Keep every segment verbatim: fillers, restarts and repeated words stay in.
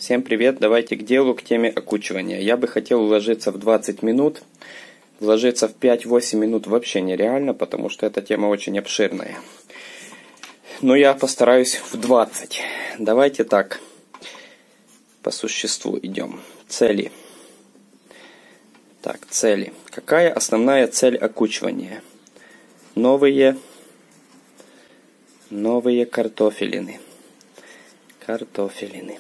Всем привет, давайте к делу, к теме окучивания. Я бы хотел уложиться в двадцать минут. Вложиться в пять-восемь минут вообще нереально, потому что эта тема очень обширная. Но я постараюсь в двадцать. Давайте так, по существу идем. Цели. Так, цели. Какая основная цель окучивания? Новые, новые картофелины. Картофелины.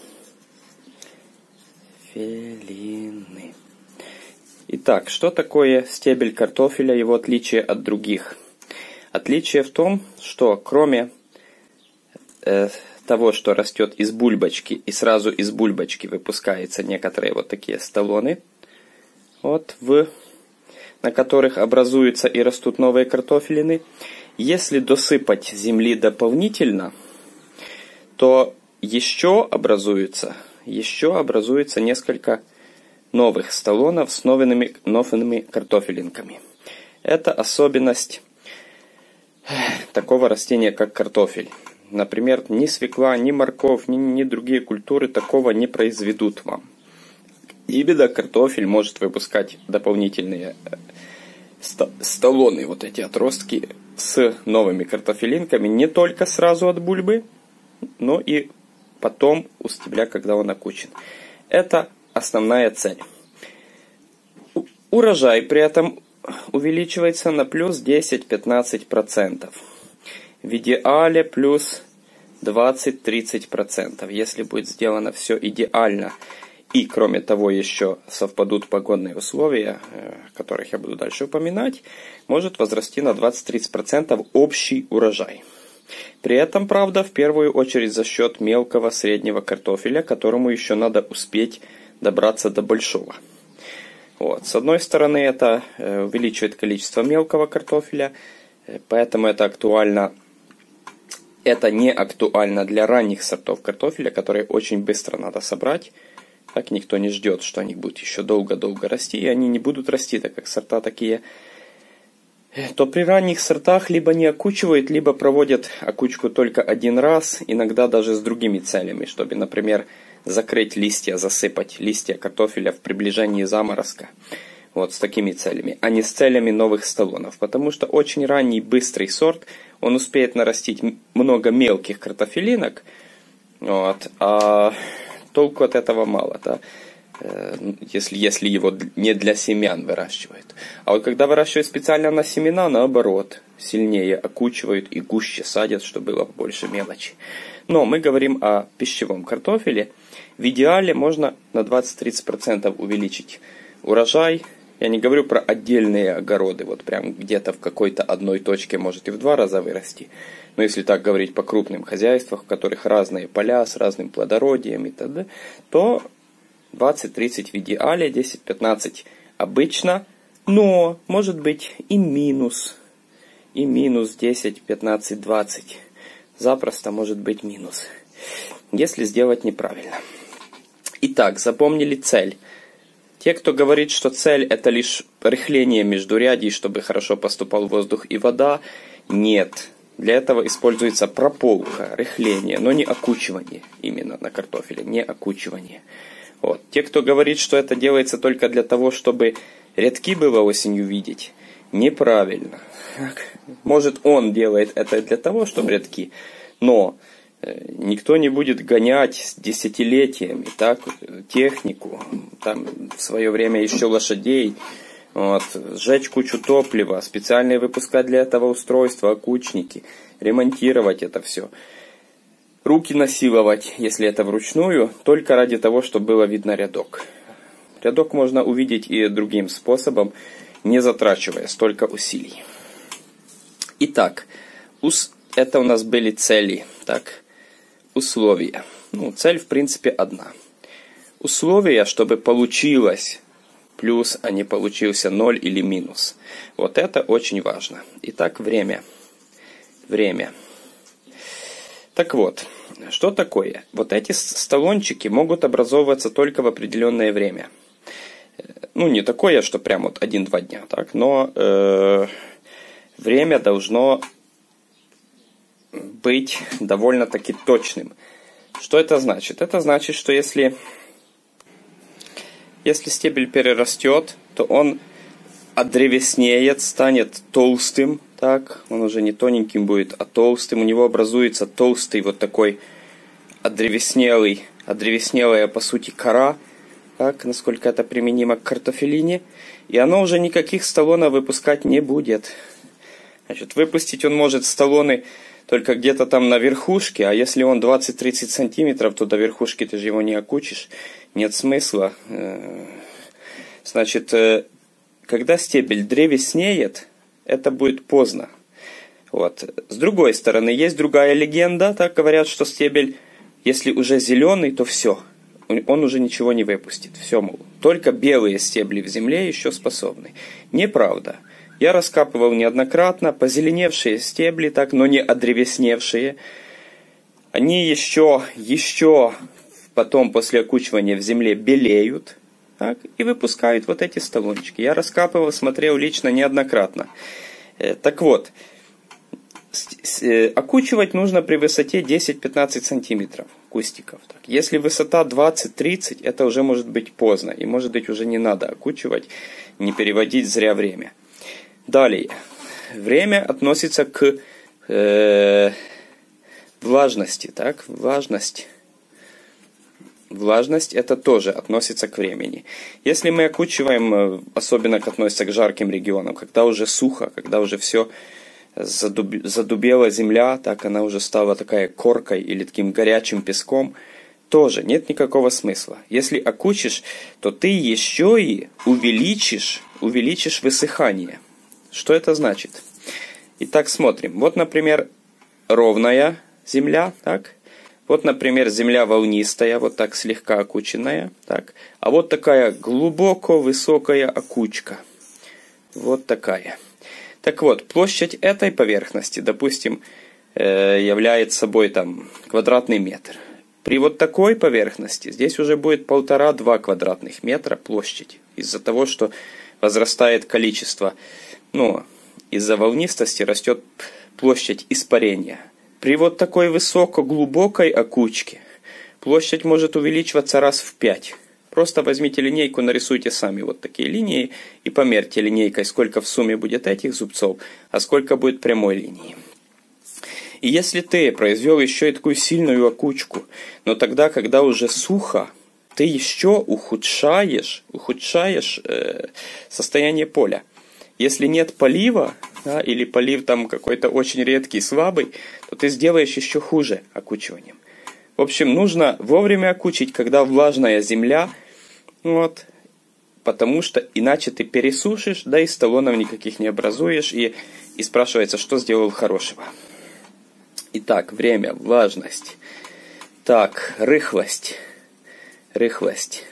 Фелины. Итак, что такое стебель картофеля, его отличие от других? Отличие в том, что кроме э, того, что растет из бульбочки, и сразу из бульбочки выпускаются некоторые вот такие столоны, вот в, на которых образуются и растут новые картофелины, если досыпать земли дополнительно, то еще образуется, еще образуется несколько новых столонов с новыми, новыми картофелинками. Это особенность такого растения, как картофель. Например, ни свекла, ни морковь, ни, ни другие культуры такого не произведут вам. Именно картофель может выпускать дополнительные столоны, вот эти отростки с новыми картофелинками, не только сразу от бульбы, но и потом у стебля, когда он окучен. Это основная цель. Урожай при этом увеличивается на плюс десять-пятнадцать процентов. В идеале плюс двадцать-тридцать процентов. Если будет сделано все идеально. И кроме того еще совпадут погодные условия, о которых я буду дальше упоминать, может возрасти на двадцать-тридцать процентов общий урожай. При этом, правда, в первую очередь за счет мелкого среднего картофеля, которому еще надо успеть добраться до большого. Вот. С одной стороны, это увеличивает количество мелкого картофеля, поэтому это актуально. Это не актуально для ранних сортов картофеля, которые очень быстро надо собрать. Так никто не ждет, что они будут еще долго-долго расти, и они не будут расти, так как сорта такие. То при ранних сортах либо не окучивают, либо проводят окучку только один раз, иногда даже с другими целями, чтобы, например, закрыть листья, засыпать листья картофеля в приближении заморозка. Вот с такими целями, а не с целями новых столонов. Потому что очень ранний быстрый сорт, он успеет нарастить много мелких картофелинок, вот, а толку от этого мало, да? Если, если его не для семян выращивают. А вот когда выращивают специально на семена, наоборот, сильнее окучивают и гуще садят, чтобы было больше мелочи. Но мы говорим о пищевом картофеле. В идеале можно на двадцать-тридцать процентов увеличить урожай. Я не говорю про отдельные огороды, вот прям где-то в какой-то одной точке может и в два раза вырасти. Но если так говорить по крупным хозяйствам, в которых разные поля с разным плодородием и т.д., то двадцать-тридцать в идеале, десять-пятнадцать обычно, но может быть и минус, и минус десять, пятнадцать, двадцать. Запросто может быть минус, если сделать неправильно. Итак, запомнили цель. Те, кто говорит, что цель это лишь рыхление междурядий, чтобы хорошо поступал воздух и вода, нет. Для этого используется прополка, рыхление, но не окучивание именно на картофеле, не окучивание. Вот. Те, кто говорит, что это делается только для того, чтобы рядки было осенью видеть, неправильно. Может, он делает это для того, чтобы рядки, но никто не будет гонять десятилетиями так, технику, там в свое время еще лошадей, вот, сжечь кучу топлива, специально выпускать для этого устройства, окучники, ремонтировать это все. Руки насиловать, если это вручную, только ради того, чтобы было видно рядок. Рядок можно увидеть и другим способом, не затрачивая столько усилий. Итак, это у нас были цели, так, условия. Ну, цель, в принципе, одна. Условия, чтобы получилось плюс, а не получился ноль или минус. Вот это очень важно. Итак, время. Время. Так вот, что такое? Вот эти столончики могут образовываться только в определенное время. Ну, не такое, что прям вот один-два дня, так, но э, время должно быть довольно-таки точным. Что это значит? Это значит, что если, если стебель перерастет, то он отдревеснеет, станет толстым, так, он уже не тоненьким будет, а толстым, у него образуется толстый вот такой отдревеснелый, отдревеснелая по сути кора, так, насколько это применимо к картофелине, и оно уже никаких столонов выпускать не будет. Значит, выпустить он может столоны только где-то там на верхушке, а если он двадцать-тридцать сантиметров, то до верхушки ты же его не окучишь, нет смысла. Значит, когда стебель древеснеет, это будет поздно. Вот. С другой стороны, есть другая легенда, так говорят, что стебель, если уже зеленый, то все, он уже ничего не выпустит. Все, мол, только белые стебли в земле еще способны. Неправда. Я раскапывал неоднократно позеленевшие стебли, так, но не отдревесневшие. Они еще, еще потом после окучивания в земле белеют, так, и выпускают вот эти столончики. Я раскапывал, смотрел лично неоднократно. Так вот, окучивать нужно при высоте десять-пятнадцать сантиметров кустиков. Так. Если высота двадцать-тридцать, это уже может быть поздно. И может быть уже не надо окучивать, не переводить зря время. Далее. Время относится к э, влажности. Так? Влажность. Влажность это тоже относится к времени. Если мы окучиваем, особенно относится к жарким регионам, когда уже сухо, когда уже все задуб... задубела земля, так она уже стала такая коркой или таким горячим песком, тоже нет никакого смысла. Если окучишь, то ты еще и увеличишь, увеличишь высыхание. Что это значит? Итак, смотрим. Вот, например, ровная земля, так? Вот, например, земля волнистая, вот так слегка окученная, так? А вот такая глубоко высокая окучка. Вот такая. Так вот, площадь этой поверхности, допустим, является собой там квадратный метр. При вот такой поверхности здесь уже будет полтора-два квадратных метра площадь. Из-за того, что возрастает количество, ну, из-за волнистости растет площадь испарения. При вот такой высоко-глубокой окучке площадь может увеличиваться раз в пять. Просто возьмите линейку, нарисуйте сами вот такие линии и померьте линейкой, сколько в сумме будет этих зубцов, а сколько будет прямой линии. И если ты произвел еще и такую сильную окучку, но тогда, когда уже сухо, ты еще ухудшаешь, ухудшаешь э, состояние поля. Если нет полива, да, или полив там какой-то очень редкий, слабый, то ты сделаешь еще хуже окучиванием. В общем, нужно вовремя окучить, когда влажная земля, вот, потому что иначе ты пересушишь, да и столонов никаких не образуешь, и, и спрашивается, что сделал хорошего. Итак, время, влажность. Так, рыхлость. Рыхлость.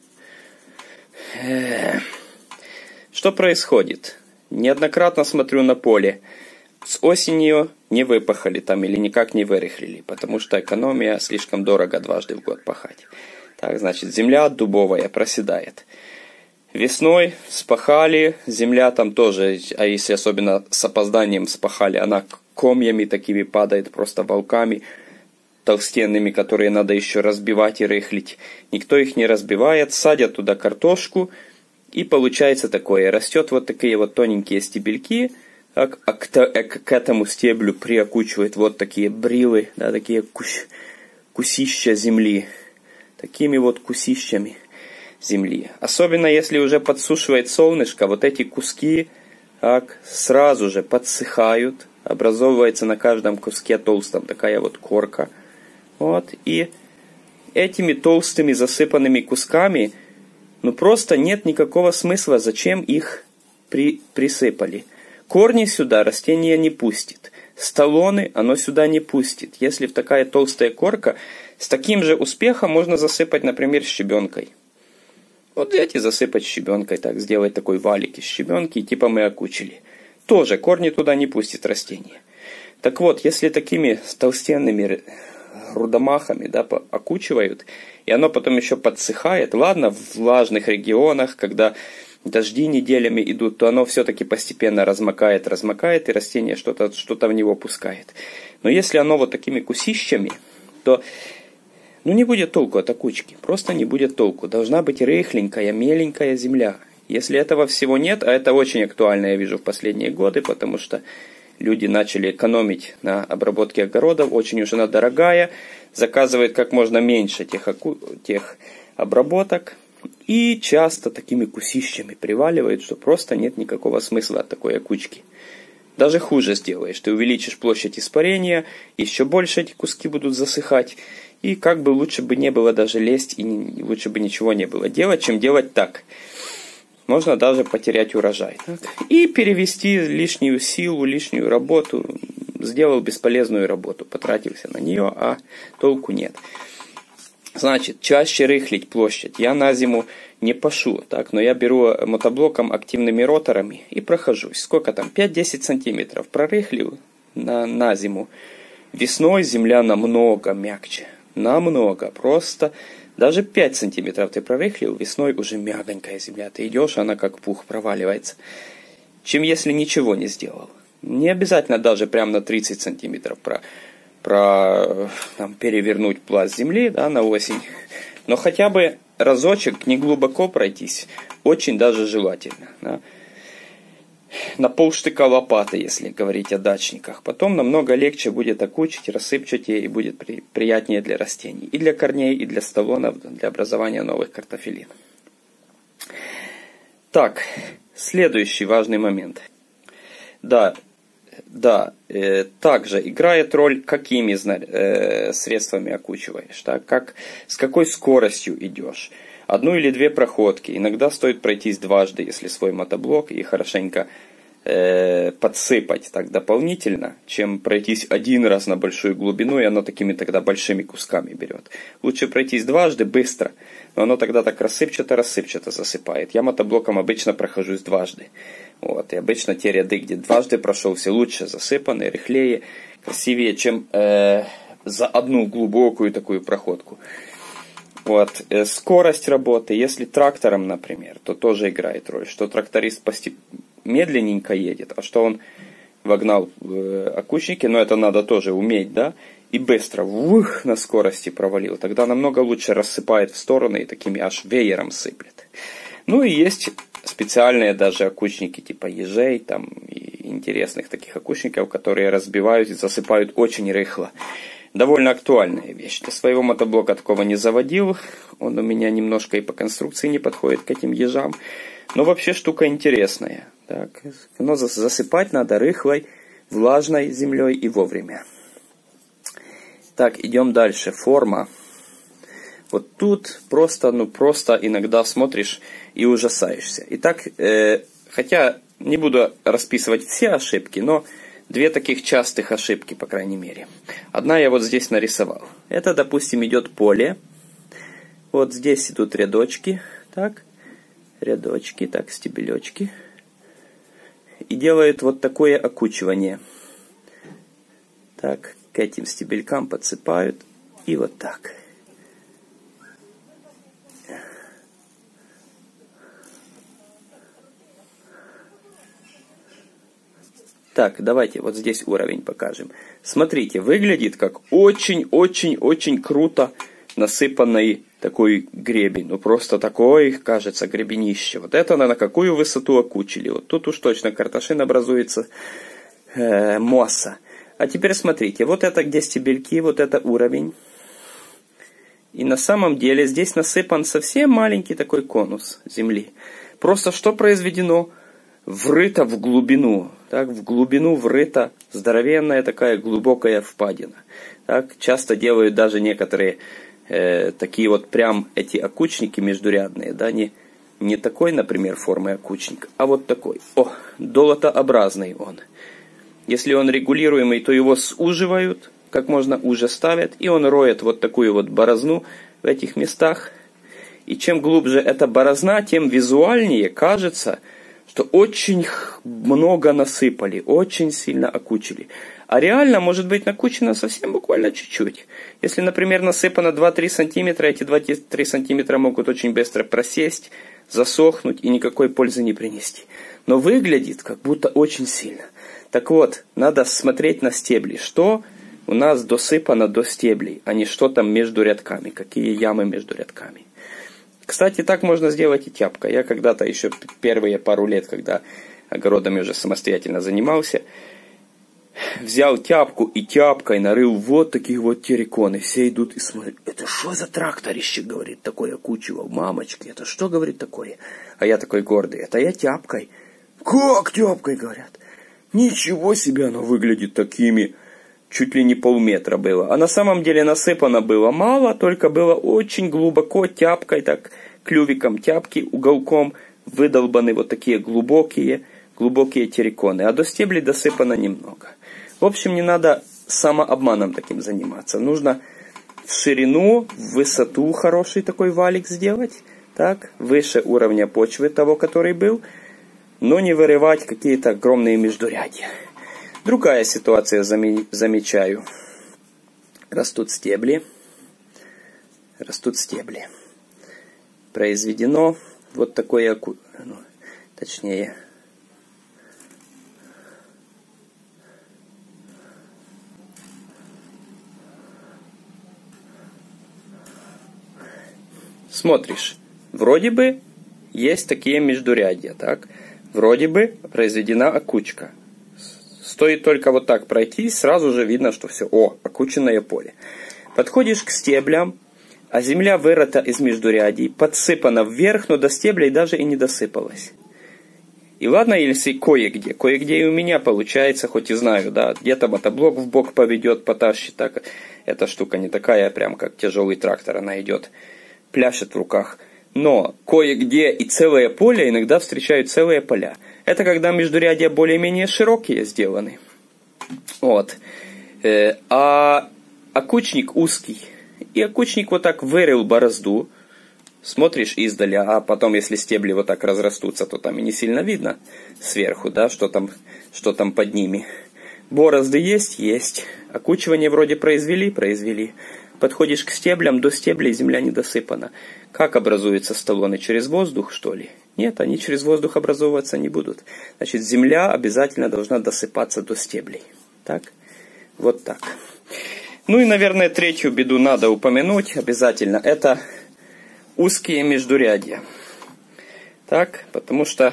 Э-э- что происходит? Неоднократно смотрю на поле. С осенью не выпахали там или никак не вырыхлили, потому что экономия, слишком дорого дважды в год пахать. Так, значит, земля дубовая проседает. Весной спахали, земля там тоже, а если особенно с опозданием спахали, она комьями такими падает, просто волками толстенными, которые надо еще разбивать и рыхлить. Никто их не разбивает, садят туда картошку, и получается такое. Растет вот такие вот тоненькие стебельки, так, а к, к этому стеблю приокучивают вот такие брилы, да, такие кусь, кусища земли. Такими вот кусищами земли. Особенно если уже подсушивает солнышко, вот эти куски так, сразу же подсыхают. Образовывается на каждом куске толстом такая вот корка. Вот, и этими толстыми засыпанными кусками, ну просто нет никакого смысла, зачем их при, присыпали. Корни сюда растение не пустит. Столоны оно сюда не пустит. Если в такая толстая корка, с таким же успехом можно засыпать, например, щебенкой. Вот взять и засыпать щебенкой, так, сделать такой валик из щебенки, типа мы окучили. Тоже корни туда не пустит растение. Так вот, если такими толстенными рудомахами, да, окучивают, и оно потом еще подсыхает, ладно, в влажных регионах, когда дожди неделями идут, то оно все-таки постепенно размокает, размокает, и растение что-то что-то в него пускает. Но если оно вот такими кусищами, то ну не будет толку от окучки, просто не будет толку. Должна быть рыхленькая, меленькая земля. Если этого всего нет, а это очень актуально, я вижу, в последние годы, потому что люди начали экономить на обработке огородов, очень уж она дорогая, заказывают как можно меньше тех, оку... тех обработок, и часто такими кусищами приваливают, что просто нет никакого смысла от такой окучки. Даже хуже сделаешь, ты увеличишь площадь испарения, еще больше эти куски будут засыхать, и как бы лучше бы не было даже лезть, и не... лучше бы ничего не было делать, чем делать так. Можно даже потерять урожай. Так? И перевести лишнюю силу, лишнюю работу. Сделал бесполезную работу, потратился на нее, а толку нет. Значит, чаще рыхлить площадь. Я на зиму не пашу, так, но я беру мотоблоком активными роторами и прохожусь. Сколько там? пять-десять сантиметров прорыхлил на, на зиму. Весной земля намного мягче. Намного. Просто... Даже пять сантиметров ты прорыхлил, весной уже мягонькая земля. Ты идешь, она как пух проваливается. Чем если ничего не сделал. Не обязательно даже прям на тридцать сантиметров про, про, там, перевернуть пласт земли, да, на осень. Но хотя бы разочек не глубоко пройтись очень даже желательно. Да. На полштыка лопаты, если говорить о дачниках. Потом намного легче будет окучить, рассыпчатее и будет при, приятнее для растений. И для корней, и для столонов, для образования новых картофелин. Так, следующий важный момент. Да, да, э, также играет роль, какими э, средствами окучиваешь, да, как, с какой скоростью идешь. Одну или две проходки. Иногда стоит пройтись дважды, если свой мотоблок, и хорошенько э, подсыпать так дополнительно, чем пройтись один раз на большую глубину, и оно такими тогда большими кусками берет. Лучше пройтись дважды быстро, но оно тогда так рассыпчато-рассыпчато засыпает. Я мотоблоком обычно прохожусь дважды. Вот, и обычно те ряды, где дважды прошелся, лучше засыпаны, рыхлее, красивее, чем э, за одну глубокую такую проходку. Вот. Скорость работы, если трактором, например, то тоже играет роль, что тракторист постеп... медленненько едет, а что он вогнал э, окучники, но это надо тоже уметь, да, и быстро ух, на скорости провалил, тогда намного лучше рассыпает в стороны и такими аж веером сыплет. Ну и есть специальные даже окучники типа ежей, там, и интересных таких окучников, которые разбивают и засыпают очень рыхло. Довольно актуальная вещь. Для своего мотоблока такого не заводил. Он у меня немножко и по конструкции не подходит к этим ежам. Но вообще штука интересная. Так, но засыпать надо рыхлой, влажной землей и вовремя. Так, идем дальше. Форма. Вот тут просто, ну просто иногда смотришь и ужасаешься. Итак, э, хотя не буду расписывать все ошибки, но... Две таких частых ошибки, по крайней мере. Одна я вот здесь нарисовал. Это, допустим, идет поле. Вот здесь идут рядочки. Так, рядочки, так, стебелечки. И делают вот такое окучивание. Так, к этим стебелькам подсыпают. И вот так. Так, давайте вот здесь уровень покажем. Смотрите, выглядит как очень-очень-очень круто насыпанный такой гребень. Ну просто такой, кажется, гребенище. Вот это на какую высоту окучили. Вот тут уж точно карташин образуется э, масса. А теперь смотрите, вот это где стебельки, вот это уровень. И на самом деле здесь насыпан совсем маленький такой конус земли. Просто что произведено? Врыто в глубину. Так, в глубину врыта здоровенная такая глубокая впадина. Так, часто делают даже некоторые э, такие вот прям эти окучники междурядные. Да, не, не такой, например, формы окучник, а вот такой. О, долотообразный он. Если он регулируемый, то его суживают, как можно уже ставят, и он роет вот такую вот борозну в этих местах. И чем глубже эта борозна, тем визуальнее кажется, что очень много насыпали, очень сильно окучили. А реально, может быть, накучено совсем буквально чуть-чуть. Если, например, насыпано два-три сантиметра, эти два-три сантиметра могут очень быстро просесть, засохнуть и никакой пользы не принести. Но выглядит как будто очень сильно. Так вот, надо смотреть на стебли, что у нас досыпано до стеблей, а не что там между рядками, какие ямы между рядками. Кстати, так можно сделать и тяпкой. Я когда-то еще первые пару лет, когда огородами уже самостоятельно занимался, взял тяпку и тяпкой нарыл вот такие вот терриконы. Все идут и смотрят, это что за тракторище, говорит, такое окучивал, мамочки, это что, говорит, такое? А я такой гордый, это я тяпкой. Как тяпкой, говорят? Ничего себе, оно выглядит такими, чуть ли не полметра было. А на самом деле насыпано было мало, только было очень глубоко тяпкой, так клювиком тяпки, уголком выдолбаны вот такие глубокие, глубокие терриконы. А до стеблей досыпано немного. В общем, не надо самообманом таким заниматься. Нужно в ширину, в высоту хороший такой валик сделать, так, выше уровня почвы того, который был, но не вырывать какие-то огромные междурядья. Другая ситуация, замечаю. Растут стебли. Растут стебли. Произведено вот такое, ну, точнее, смотришь, вроде бы есть такие междурядья, так? Вроде бы произведена окучка. Стоит только вот так пройти, сразу же видно, что все, о, окученное поле. Подходишь к стеблям, а земля вырыта из междурядий, подсыпана вверх, но до стеблей даже и не досыпалась. И ладно, если кое-где, кое-где и у меня получается, хоть и знаю, да, где-то мотоблок в бок поведет, потащит, так, эта штука не такая, прям как тяжелый трактор, она идет, пляшет в руках. Но кое-где и целое поле, иногда встречают целые поля. Это когда междурядья более-менее широкие сделаны. Вот. А окучник узкий. И окучник вот так вырыл борозду. Смотришь издаля, а потом, если стебли вот так разрастутся, то там и не сильно видно сверху, да, что там, что там под ними. Борозды есть? Есть. Окучивание вроде произвели? Произвели. Подходишь к стеблям, до стеблей земля не досыпана. Как образуются столоны? Через воздух, что ли? Нет, они через воздух образовываться не будут. Значит, земля обязательно должна досыпаться до стеблей. Так? Вот так. Ну и, наверное, третью беду надо упомянуть обязательно. Это узкие междурядья. Так? Потому что,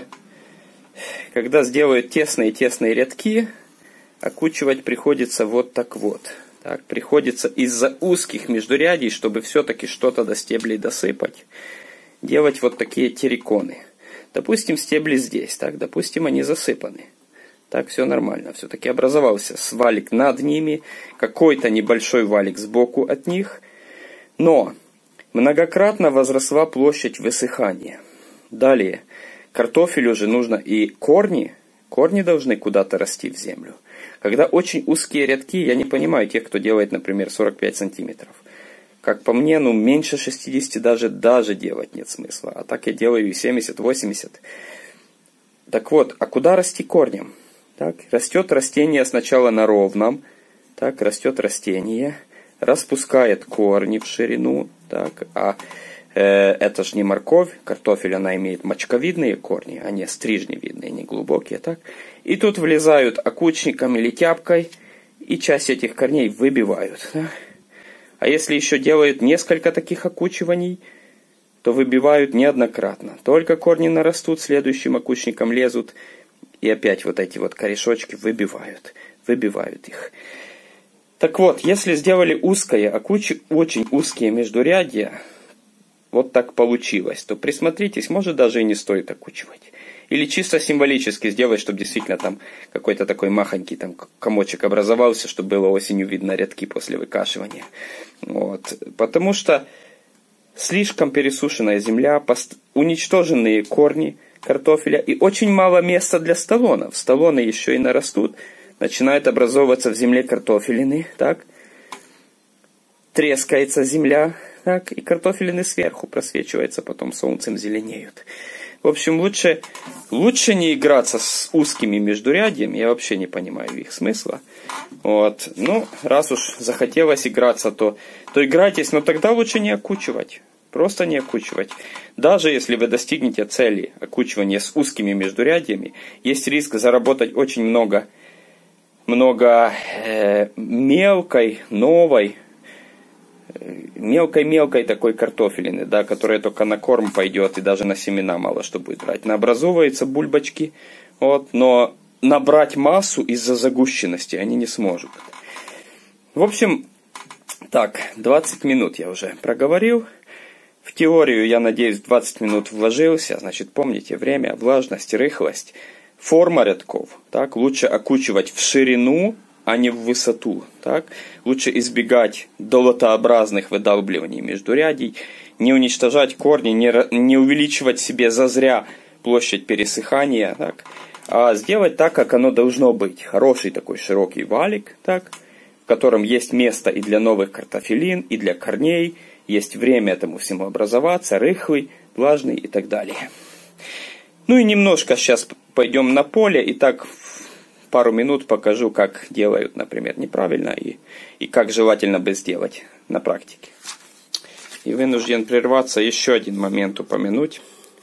когда сделают тесные-тесные рядки, окучивать приходится вот так вот. Так, приходится из-за узких междурядий, чтобы все-таки что-то до стеблей досыпать, делать вот такие терриконы. Допустим, стебли здесь, так, допустим, они засыпаны. Так, все нормально. Все-таки образовался валик над ними, какой-то небольшой валик сбоку от них. Но многократно возросла площадь высыхания. Далее, картофелю же нужно и корни, корни должны куда-то расти в землю. Когда очень узкие рядки, я не понимаю тех, кто делает, например, сорок пять сантиметров. Как по мне, ну, меньше шестидесяти даже, даже делать нет смысла. А так я делаю и семьдесят-восемьдесят. Так вот, а куда расти корнем? Так, растет растение сначала на ровном. Так, растет растение, распускает корни в ширину. Так, а э, это же не морковь, картофель, она имеет мочковидные корни, а не стрижневидные, не глубокие. Так. И тут влезают окучником или тяпкой, и часть этих корней выбивают. Да? А если еще делают несколько таких окучиваний, то выбивают неоднократно. Только корни нарастут, следующим окучником лезут, и опять вот эти вот корешочки выбивают. Выбивают их. Так вот, если сделали узкое, окучи, очень узкие междурядья, вот так получилось, то присмотритесь, может даже и не стоит окучивать. Или чисто символически сделать, чтобы действительно там какой-то такой махонький там комочек образовался, чтобы было осенью видно рядки после выкашивания. Вот. Потому что слишком пересушенная земля, уничтоженные корни картофеля и очень мало места для столонов. Столоны еще и нарастут, начинают образовываться в земле картофелины, так? Трескается земля, так? И картофелины сверху просвечиваются, потом солнцем зеленеют. В общем, лучше, лучше не играться с узкими междурядьями, я вообще не понимаю их смысла. Вот. Ну, раз уж захотелось играться, то, то играйтесь, но тогда лучше не окучивать. Просто не окучивать. Даже если вы достигнете цели окучивания с узкими междурядьями, есть риск заработать очень много много э, мелкой, новой, мелкой-мелкой такой картофелины, да, которая только на корм пойдет и даже на семена мало что будет брать. Наобразовываются бульбочки, вот, но набрать массу из-за загущенности они не смогут. В общем, так, двадцать минут я уже проговорил. В теорию, я надеюсь, двадцать минут вложился. Значит, помните, время, влажность, рыхлость, форма рядков. Так, лучше окучивать в ширину, а не в высоту. Так? Лучше избегать долотообразных выдалбливаний междурядий, не уничтожать корни, не, не увеличивать себе зазря площадь пересыхания, так? А сделать так, как оно должно быть. Хороший такой широкий валик, так? В котором есть место и для новых картофелин, и для корней, есть время этому всему образоваться, рыхлый, влажный и так далее. Ну и немножко сейчас пойдем на поле, и так пару минут покажу, как делают, например, неправильно, и, и как желательно бы сделать на практике. И вынужден прерваться, еще один момент упомянуть,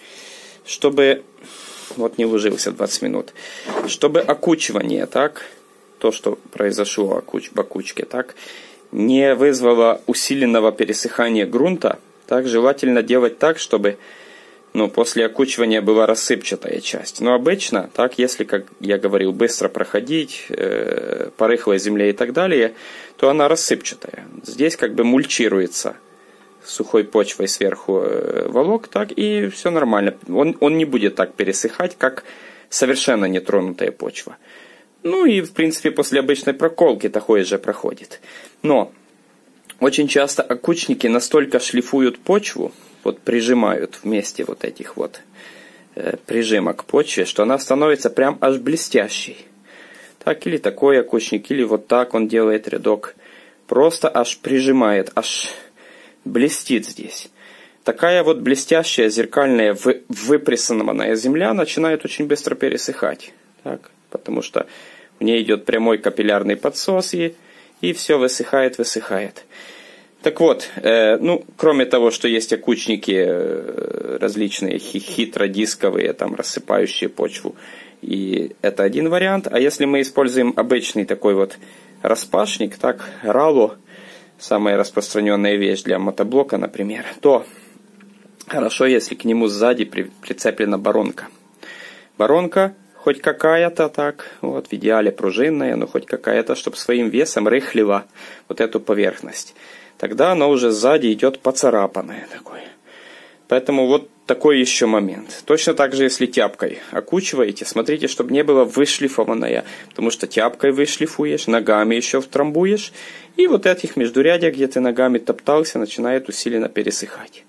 чтобы, вот не уложился двадцать минут, чтобы окучивание, так, то, что произошло в окучке, так, не вызвало усиленного пересыхания грунта, так, желательно делать так, чтобы, ну, после окучивания была рассыпчатая часть. Но обычно, так, если, как я говорил, быстро проходить э, по рыхлой земле и так далее, то она рассыпчатая. Здесь как бы мульчируется сухой почвой сверху э, волок, так, и все нормально. Он, он не будет так пересыхать, как совершенно нетронутая почва. Ну и, в принципе, после обычной проколки такое же проходит. Но очень часто окучники настолько шлифуют почву, вот прижимают вместе вот этих вот э, прижимок к почве, что она становится прям аж блестящей. Так, или такой окучник, или вот так он делает рядок. Просто аж прижимает, аж блестит здесь. Такая вот блестящая, зеркальная, выпрессованная земля начинает очень быстро пересыхать. Так, потому что в ней идет прямой капиллярный подсос, и, и все высыхает, высыхает. Так вот, э, ну, кроме того, что есть окучники э, различные, хитродисковые, там, рассыпающие почву, и это один вариант. А если мы используем обычный такой вот распашник, так, рало, самая распространенная вещь для мотоблока, например, то хорошо, если к нему сзади при, прицеплена баронка. Баронка хоть какая-то, так, вот, в идеале пружинная, но хоть какая-то, чтобы своим весом рыхлила вот эту поверхность. Тогда оно уже сзади идет поцарапанное такое. Поэтому вот такой еще момент. Точно так же, если тяпкой окучиваете, смотрите, чтобы не было вышлифованное, потому что тяпкой вышлифуешь, ногами еще втрамбуешь, и вот этих междурядья, где ты ногами топтался, начинает усиленно пересыхать.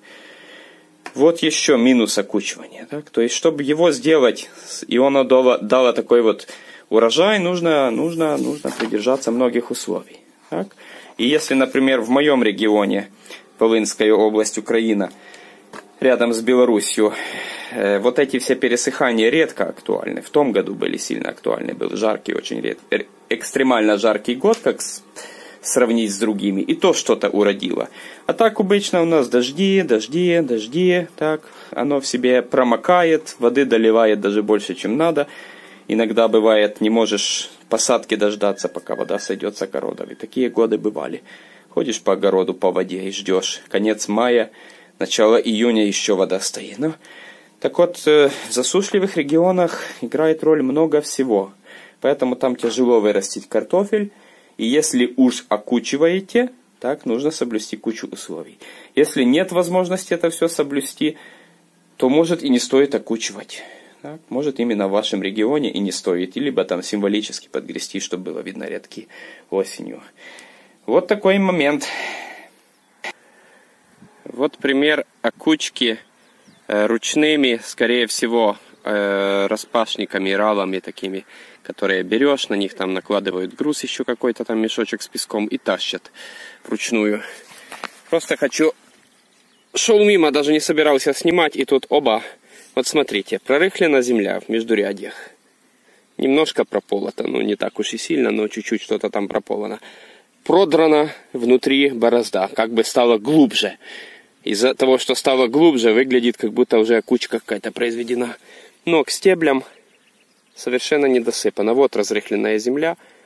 Вот еще минус окучивания. Так? То есть, чтобы его сделать, и оно дало, дало такой вот урожай, нужно, нужно, нужно придержаться многих условий. Так? И если, например, в моем регионе, Волынская область, Украина, рядом с Белоруссией, э, вот эти все пересыхания редко актуальны. В том году были сильно актуальны. Был жаркий, очень редко, экстремально жаркий год, как с, сравнить с другими. И то что-то уродило. А так обычно у нас дожди, дожди, дожди. Так, оно в себе промокает, воды доливает даже больше, чем надо. Иногда бывает, не можешь посадки дождаться, пока вода сойдет с огородов. И такие годы бывали. Ходишь по огороду, по воде и ждешь. Конец мая, начало июня еще вода стоит. Ну, так вот, в засушливых регионах играет роль много всего. Поэтому там тяжело вырастить картофель. И если уж окучиваете, так, нужно соблюсти кучу условий. Если нет возможности это все соблюсти, то может и не стоит окучивать. Так, может именно в вашем регионе и не стоит. Либо там символически подгрести, чтобы было видно рядки осенью. Вот такой момент. Вот пример окучки э, ручными, скорее всего, э, распашниками, ралами такими, которые берешь, на них там накладывают груз, еще какой-то там мешочек с песком и тащат вручную. Просто хочу... Шел мимо, даже не собирался снимать, и тут оба... Вот смотрите, прорыхлена земля в междурядьях. Немножко прополота, ну не так уж и сильно, но чуть-чуть что-то там прополано. Продрана внутри борозда, как бы стало глубже. Из-за того, что стало глубже, выглядит, как будто уже окучка какая-то произведена. Но к стеблям совершенно не досыпано. Вот разрыхленная земля,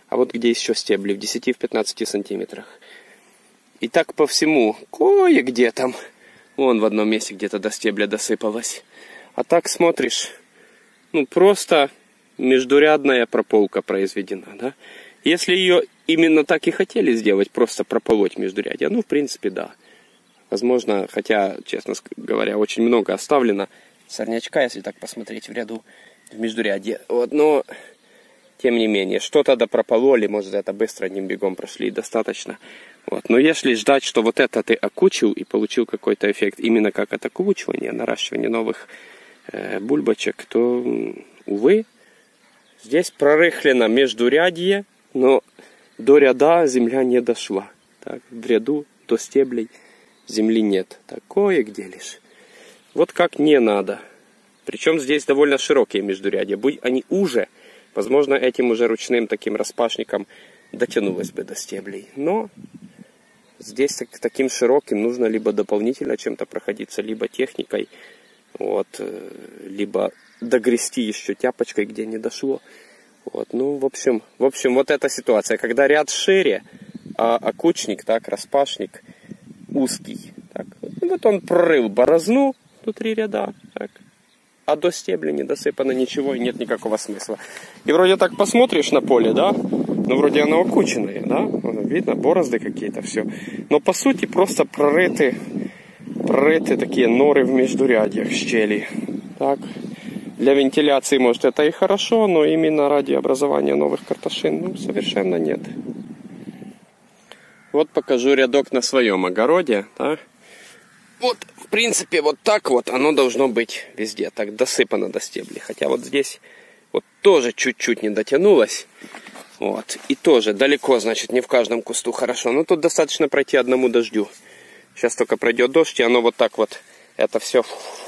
а вот где еще стебли, в десяти-пятнадцати сантиметрах. И так по всему, кое-где там, вон в одном месте где-то до стебля досыпалось. А так смотришь, ну просто междурядная прополка произведена, да. Если ее именно так и хотели сделать, просто прополоть междурядье, ну в принципе да. Возможно, хотя, честно говоря, очень много оставлено сорнячка, если так посмотреть в ряду, в междурядье. Вот, но, тем не менее, что-то допропололи, может, это быстро одним бегом прошли, достаточно. Вот. Но если ждать, что вот это ты окучил и получил какой-то эффект именно как от окучивания, наращивания новых э, бульбочек, то, увы, здесь прорыхлено междурядье, но до ряда земля не дошла. Так, в ряду до стеблей земли нет. Такое где лишь. Вот как не надо. Причем здесь довольно широкие междурядья. Будь они уже, возможно, этим уже ручным таким распашником дотянулось бы до стеблей. Но здесь так, таким широким нужно либо дополнительно чем-то проходиться, либо техникой, вот, либо догрести еще тяпочкой, где не дошло. Вот, ну, в общем, в общем, вот эта ситуация, когда ряд шире, а окучник, так, распашник узкий. Так. Вот он прорыл борозну внутри ряда, так. А до стебля не досыпано ничего и нет никакого смысла. И вроде так посмотришь на поле, да, ну вроде оно окученное, да, видно борозды какие-то, все. Но по сути просто прорыты, прорыты такие норы в междурядьях, щели. Так. Для вентиляции, может, это и хорошо, но именно ради образования новых карташин, ну, совершенно нет. Вот покажу рядок на своем огороде, да. Вот, в принципе, вот так вот оно должно быть везде, так досыпано до стеблей. Хотя вот здесь вот тоже чуть-чуть не дотянулось. Вот, и тоже далеко, значит, не в каждом кусту хорошо. Но тут достаточно пройти одному дождю. Сейчас только пройдет дождь, и оно вот так вот, это все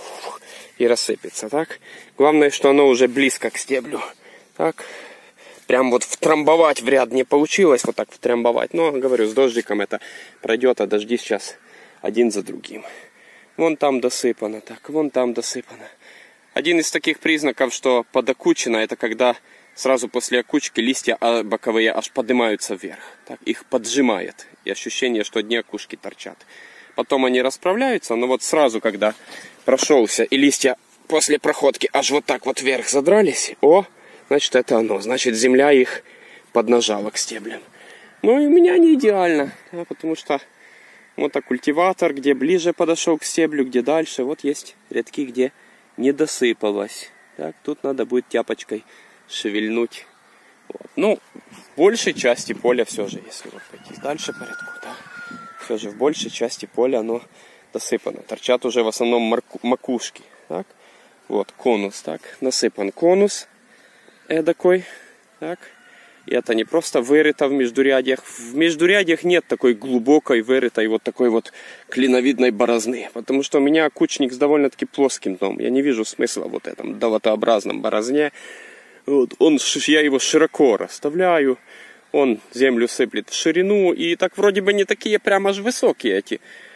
и рассыпется, так. Главное, что оно уже близко к стеблю, так. Прям вот втрамбовать в ряд не получилось, вот так втрамбовать. Но, говорю, с дождиком это пройдет, а дожди сейчас один за другим. Вон там досыпано, так, вон там досыпано. Один из таких признаков, что подокучено, это когда сразу после окучки листья боковые аж поднимаются вверх. Так, их поджимает. И ощущение, что одни окушки торчат. Потом они расправляются, но вот сразу, когда прошелся, и листья после проходки аж вот так вот вверх задрались, о, значит, это оно. Значит, земля их поднажала к стеблям. Ну и у меня не идеально, да, потому что вот так культиватор, где ближе подошел к стеблю, где дальше. Вот есть рядки, где не досыпалось. Так, тут надо будет тяпочкой шевельнуть. Вот. Ну, в большей части поля все же, если вот пойти дальше по рядку, да, все же в большей части поля оно досыпано. Торчат уже в основном макушки. Так. Вот конус, так, насыпан конус эдакой, так. И это не просто вырыто в междурядьях. В междурядьях нет такой глубокой вырытой вот такой вот клиновидной борозны. Потому что у меня окучник с довольно-таки плоским дном. Я не вижу смысла вот этом долотообразном борозне. Вот, он, я его широко расставляю. Он землю сыплет в ширину. И так вроде бы не такие прям аж высокие эти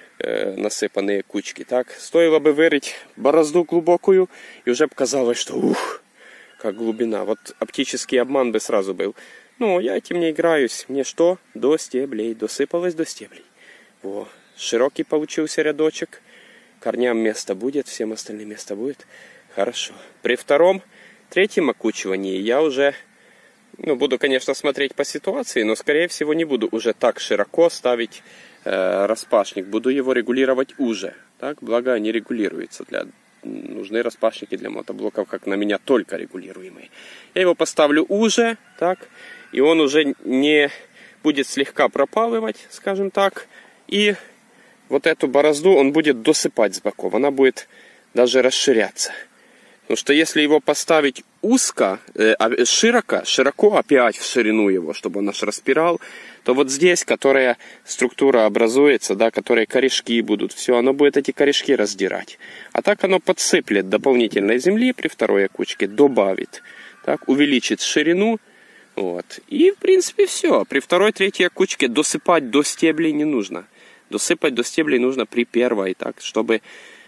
э, насыпанные кучки. Так, стоило бы вырыть борозду глубокую. И уже показалось, что ух, как глубина. Вот оптический обман бы сразу был. Ну, я этим не играюсь. Мне что? До стеблей. Досыпалось до стеблей. Во. Широкий получился рядочек. Корням место будет, всем остальным место будет. Хорошо. При втором, третьем окучивании я уже, ну, буду, конечно, смотреть по ситуации, но, скорее всего, не буду уже так широко ставить э, распашник. Буду его регулировать уже. Так, благо они регулируются для... Нужны распашники для мотоблоков, как на меня, только регулируемые. Я его поставлю уже, так, и он уже не будет слегка пропалывать, скажем так. И вот эту борозду он будет досыпать с боков. Она будет даже расширяться. Потому что если его поставить узко, э, широко, широко опять в ширину его, чтобы он аж распирал, то вот здесь, которая структура образуется, да, которые корешки будут, все, оно будет эти корешки раздирать. А так оно подсыплет дополнительной земли при второй окучке, добавит, так, увеличит ширину, вот. И, в принципе, все. При второй, третьей окучке досыпать до стеблей не нужно. Досыпать до стеблей нужно при первой, так, чтобы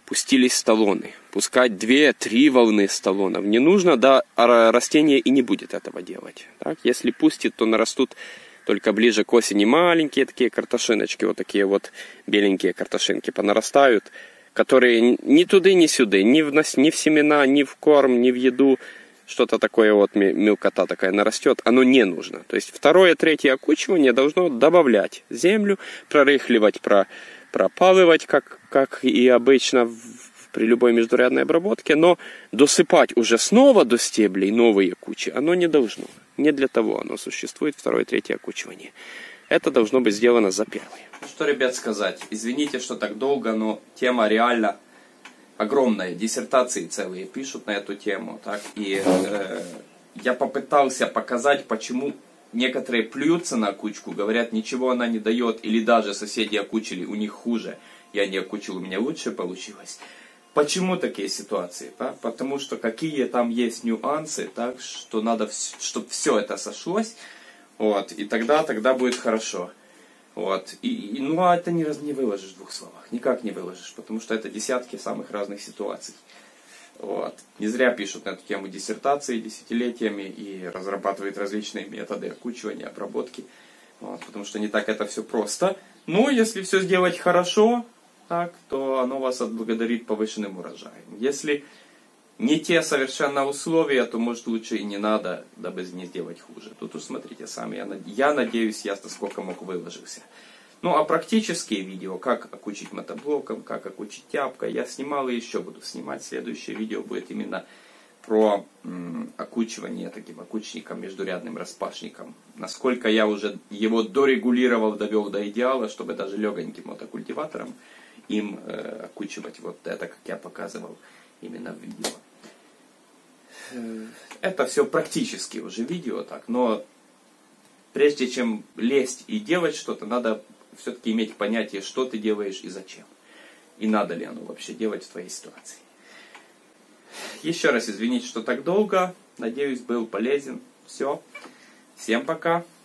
пустились столоны. Пускать две-три волны столонов не нужно, да, а растение и не будет этого делать. Так? Если пустит, то нарастут только ближе к осени маленькие такие картошиночки, вот такие вот беленькие картошинки понарастают, которые ни туды, ни сюда, ни в, ни в семена, ни в корм, ни в еду, что-то такое вот мелкота такая нарастет, оно не нужно. То есть второе, третье окучивание должно добавлять землю, прорыхливать, про, пропалывать, как, как и обычно в, при любой междурядной обработке, но досыпать уже снова до стеблей новые кучи оно не должно. Не для того оно существует, второе, третье окучивание. Это должно быть сделано за первое. Что, ребят, сказать? Извините, что так долго, но тема реально огромная. Диссертации целые пишут на эту тему. Так? И э, я попытался показать, почему некоторые плюются на окучку, говорят, ничего она не дает, или даже соседи окучили, у них хуже. Я не окучил, у меня лучше получилось. Почему такие ситуации? Да? Потому что какие там есть нюансы, так, что надо, чтобы все это сошлось, вот, и тогда, тогда будет хорошо. Вот. И, и, ну а это не, не выложишь в двух словах, никак не выложишь, потому что это десятки самых разных ситуаций. Вот. Не зря пишут на эту тему диссертации десятилетиями и разрабатывают различные методы окучивания, обработки, вот, потому что не так это все просто. Но если все сделать хорошо, так, то оно вас отблагодарит повышенным урожаем. Если не те совершенно условия, то может лучше и не надо, дабы не сделать хуже. Тут уж смотрите сами. Я, я надеюсь, я сколько мог выложился. Ну а практические видео, как окучить мотоблоком, как окучить тяпкой, я снимал и еще буду снимать. Следующее видео будет именно про м, окучивание таким окучником, междурядным распашником. Насколько я уже его дорегулировал, довел до идеала, чтобы даже легоньким мотокультиватором им э, окучивать вот это, как я показывал именно в видео. Это все практически уже видео, так, но прежде чем лезть и делать что-то, надо все-таки иметь понятие, что ты делаешь и зачем. И надо ли оно вообще делать в твоей ситуации. Еще раз извините, что так долго. Надеюсь, был полезен. Все. Всем пока.